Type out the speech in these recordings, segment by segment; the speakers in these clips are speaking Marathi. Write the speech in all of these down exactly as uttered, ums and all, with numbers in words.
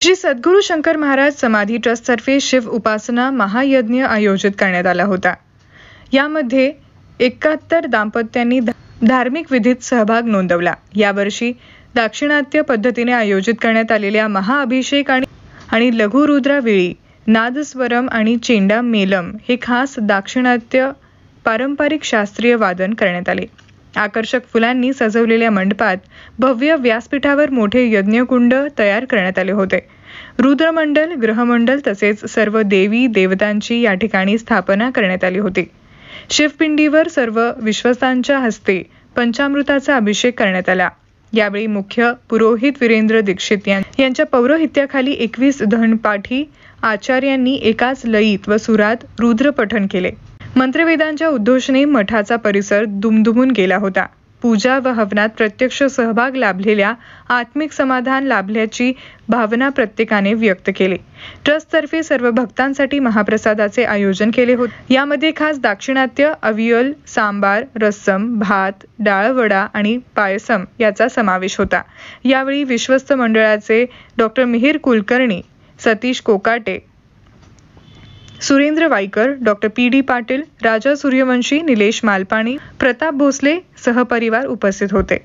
श्री सद्गुरू शंकर महाराज समाधी ट्रस्टतर्फे शिव उपासना महायज्ञ आयोजित करण्यात आला होता। यामध्ये एकाहत्तर दाम्पत्यांनी धार्मिक विधीत सहभाग नोंदवला। यावर्षी दाक्षिणात्य पद्धतीने आयोजित करण्यात आलेल्या महाअभिषेक आणि आणि लघुरुद्रावेळी नादस्वरम आणि चेंडा मेलम हे खास दाक्षिणात्य पारंपरिक शास्त्रीय वादन करण्यात आले। आकर्षक फुलांनी सजवलेल्या मंडपात भव्य व्यासपीठावर मोठे यज्ञकुंड तयार करण्यात आले होते। रुद्रमंडल, ग्रहमंडल तसेच सर्व देवी देवतांची या ठिकाणी स्थापना करण्यात आली होती। शिवपिंडीवर सर्व विश्वासांच्या हस्ते पंचामृताचा अभिषेक करण्यात आला। यावेळी मुख्य पुरोहित वीरेंद्र दीक्षित यांच्या पौरोहित्याखाली एकवीस धनपाठी आचार्यांनी एकाच लयीत व सुरात रुद्र पठण केले। मंत्रवेदांच्या उद्घोषणे मठाचा परिसर दुमदुमून गेला होता। पूजा व हवनात प्रत्यक्ष सहभाग लाभलेल्या आत्मिक समाधान लाभल्याची भावना प्रत्येकाने व्यक्त केली। ट्रस्टतर्फे सर्व भक्तांसाठी महाप्रसादाचे आयोजन केले होते। यामध्ये खास दाक्षिणात्य अवियल, सांबार, रस्सम, भात, डाळवडा आणि पायसम याचा समावेश होता। यावेळी विश्वस्त मंडळाचे doctor Mihir Kulkarni, Satish Kokate, Surendra Waikar, doctor P D Patil, Raja Suryavanshi, Nilesh Malpani, Pratap Bhosale सहपरिवार उपस्थित होते।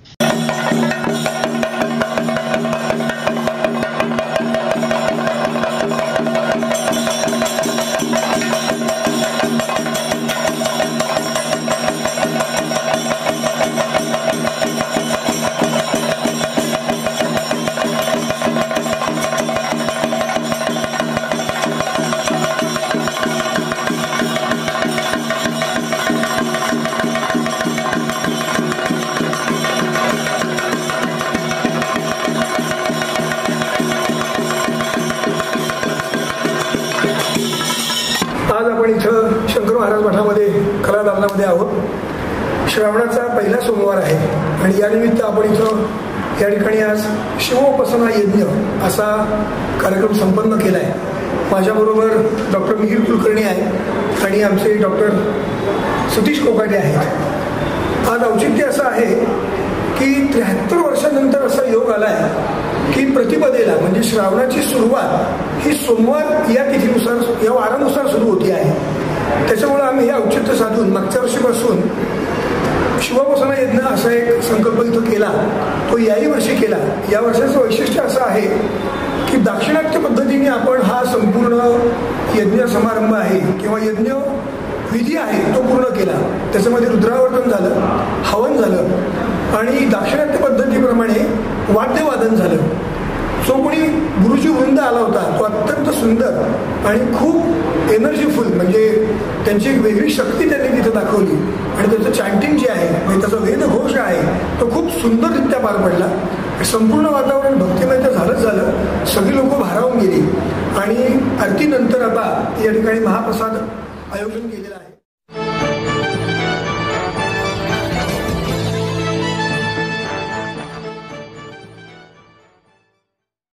आज आपण इथं शंकर महाराज मठामध्ये कलादालनामध्ये आहोत। श्रावणाचा पहिला सोमवार आहे आणि या निमित्त आपण इथं या ठिकाणी आज शिवोपासना यज्ञ असा कार्यक्रम संपन्न केला आहे। माझ्याबरोबर डॉक्टर मिहिर कुलकर्णी आहे आणि आमचे डॉक्टर सतीश कोकाटे आहेत। आज औचित्य असं आहे की त्र्याहत्तर वर्षानंतर असा योग आला आहे की प्रतिपदेला म्हणजे श्रावणाची सुरुवात ही सोमवार या तिथीनुसार या वारानुसार सुरू होती आहे। त्याच्यामुळे आम्ही हे औचित्य साधून मागच्या वर्षीपासून शिवोपासना यज्ञ असा एक संकल्प इथं केला, तो याही वर्षी केला। या वर्षाचं वैशिष्ट्य असं आहे की दाक्षिणात्य पद्धतीने आपण हा संपूर्ण यज्ञ समारंभ आहे किंवा यज्ञ विधी आहे तो पूर्ण केला। त्याच्यामध्ये रुद्रावर्तन झालं, हवन झालं आणि दाक्षिणात्य पद्धतीप्रमाणे वाद्यवादन झालं। जो कोणी गुरुजी वृंद आला होता तो अत्यंत सुंदर आणि खूप एनर्जीफुल, म्हणजे त्यांची एक वेगळी शक्ती त्यांनी तिथे दाखवली आणि त्याचं चॅन्टिंग जे आहे म्हणजे त्याचा वेदघोष आहे तो खूप सुंदररित्या पार पडला। संपूर्ण वातावरण भक्तिमय तर झालंच झालं, सगळी लोक भारावून गेली आणि आरतीनंतर आता या ठिकाणी महाप्रसाद आयोजन केलेलं आहे।